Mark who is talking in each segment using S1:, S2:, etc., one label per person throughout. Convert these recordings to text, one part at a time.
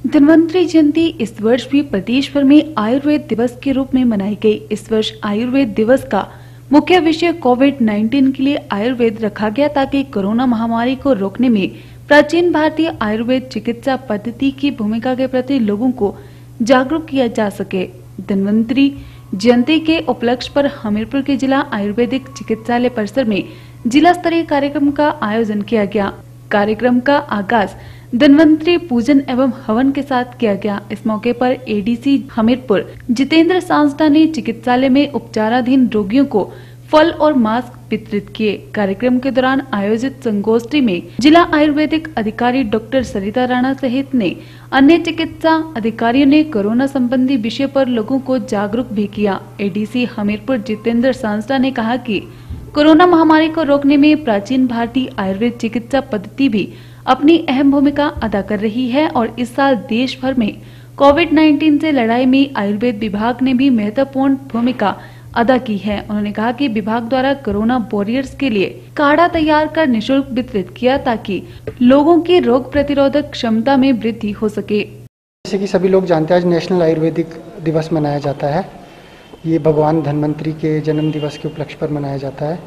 S1: धन्वंतरि जयंती इस वर्ष भी प्रदेश भर में आयुर्वेद दिवस के रूप में मनाई गई। इस वर्ष आयुर्वेद दिवस का मुख्य विषय कोविड-19 के लिए आयुर्वेद रखा गया ताकि कोरोना महामारी को रोकने में प्राचीन भारतीय आयुर्वेद चिकित्सा पद्धति की भूमिका के प्रति लोगों को जागरूक किया जा सके। धन्वंतरि जयंती के उपलक्ष्य पर हमीरपुर के जिला आयुर्वेदिक चिकित्सालय परिसर में जिला स्तरीय कार्यक्रम का आयोजन किया गया। कार्यक्रम का आगाज धन्वंतरि पूजन एवं हवन के साथ किया गया। इस मौके पर एडीसी हमीरपुर जितेंद्र सांसदा ने चिकित्सालय में उपचाराधीन रोगियों को फल और मास्क वितरित किए। कार्यक्रम के दौरान आयोजित संगोष्ठी में जिला आयुर्वेदिक अधिकारी डॉक्टर सरिता राणा सहित ने अन्य चिकित्सा अधिकारियों ने कोरोना संबंधी विषय पर लोगों को जागरूक भी किया। एडीसी हमीरपुर जितेंद्र सांसदा ने कहा कि कोरोना महामारी को रोकने में प्राचीन भारतीय आयुर्वेद चिकित्सा पद्धति भी अपनी अहम भूमिका अदा कर रही है और इस साल देश भर में कोविड-19 से लड़ाई में आयुर्वेद विभाग ने भी महत्वपूर्ण भूमिका अदा की है। उन्होंने कहा कि विभाग द्वारा कोरोना वॉरियर्स के लिए काढ़ा तैयार कर निःशुल्क वितरित किया ताकि लोगों की रोग प्रतिरोधक क्षमता में वृद्धि हो सके।
S2: जैसे कि सभी लोग जानते हैं, आज नेशनल आयुर्वेदिक दिवस मनाया जाता है। ये भगवान धन्वंतरि के जन्म दिवस के उपलक्ष्य पर मनाया जाता है।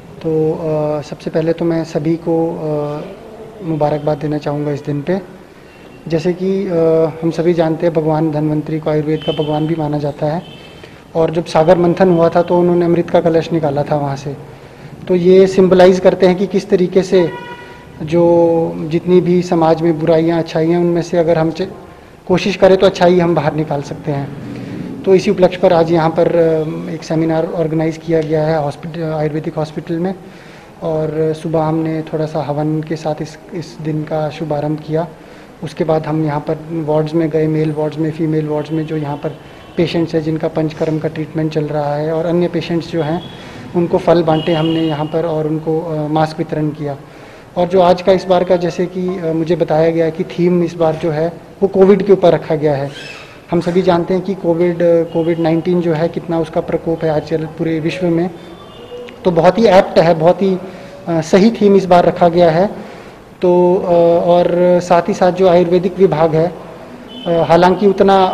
S2: तो सबसे पहले तो मैं सभी को मुबारकबाद देना चाहूँगा इस दिन पे। जैसे कि हम सभी जानते हैं, भगवान धन्वंतरि को आयुर्वेद का भगवान भी माना जाता है और जब सागर मंथन हुआ था तो उन्होंने अमृत का कलश निकाला था वहाँ से। तो ये सिंबलाइज करते हैं कि किस तरीके से जो जितनी भी समाज में बुराइयाँ अच्छाइयाँ, उनमें से अगर हम कोशिश करें तो अच्छाई हम बाहर निकाल सकते हैं। तो इसी उपलक्ष्य पर आज यहाँ पर एक सेमिनार ऑर्गेनाइज किया गया है आयुर्वेदिक हॉस्पिटल में और सुबह हमने थोड़ा सा हवन के साथ इस दिन का शुभारंभ किया। उसके बाद हम यहाँ पर वार्ड्स में गए, मेल वार्ड्स में, फीमेल वार्ड्स में, जो यहाँ पर पेशेंट्स हैं जिनका पंचकर्म का ट्रीटमेंट चल रहा है और अन्य पेशेंट्स जो हैं उनको फल बांटे हमने यहाँ पर और उनको मास्क वितरण किया। और जो आज का इस बार का, जैसे कि मुझे बताया गया कि थीम इस बार जो है वो कोविड के ऊपर रखा गया है। हम सभी जानते हैं कि कोविड-19 जो है कितना उसका प्रकोप है आजकल पूरे विश्व में। तो बहुत ही एप्ट है, बहुत ही सही थीम इस बार रखा गया है। तो और साथ ही साथ जो आयुर्वेदिक विभाग है, हालांकि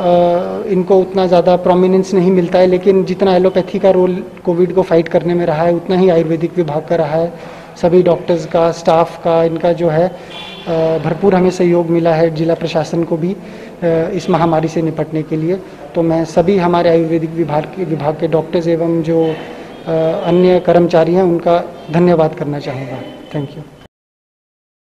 S2: इनको उतना ज़्यादा प्रोमिनेंस नहीं मिलता है, लेकिन जितना एलोपैथी का रोल कोविड को फाइट करने में रहा है उतना ही आयुर्वेदिक विभाग का रहा है। सभी डॉक्टर्स का, स्टाफ का, इनका जो है भरपूर हमें सहयोग मिला है, जिला प्रशासन को भी इस महामारी से निपटने के लिए। तो मैं सभी हमारे आयुर्वेदिक विभाग के डॉक्टर्स एवं जो अन्य कर्मचारी हैं उनका धन्यवाद करना चाहूँगा। Thank you.